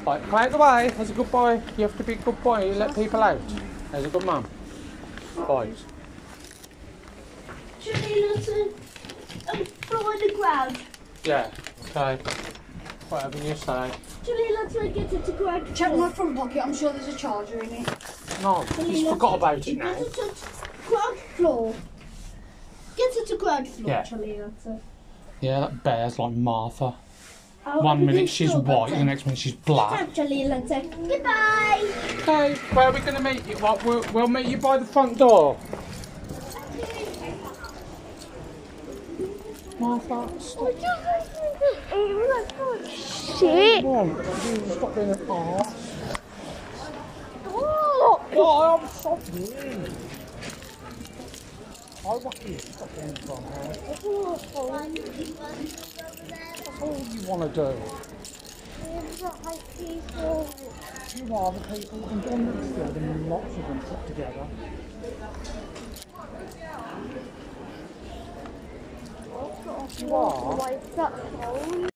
Right, come out the way. As a good boy. You have to be a good boy. You let people out. As a good mum. Right. Should floor on the ground? Yeah. Okay. Whatever you say. Should get it to ground? Check my front pocket, I'm sure there's a charger in it. No, he's forgot about it now. Get it to ground floor. Get it to ground floor, Yeah. Charlie. Yeah, that bear's like Martha. Oh, One minute she's white, the next minute she's black. Actually, let's say goodbye. Okay, where are we going to meet you? Well, we'll meet you by the front door. Martha, stop. Shit. Come on, stop being an arse. Oh, Oh, I'm sorry. I want you to stop being an arse. That's all you want to do. You are the people, and John Litchfield and lots of them put together. You are.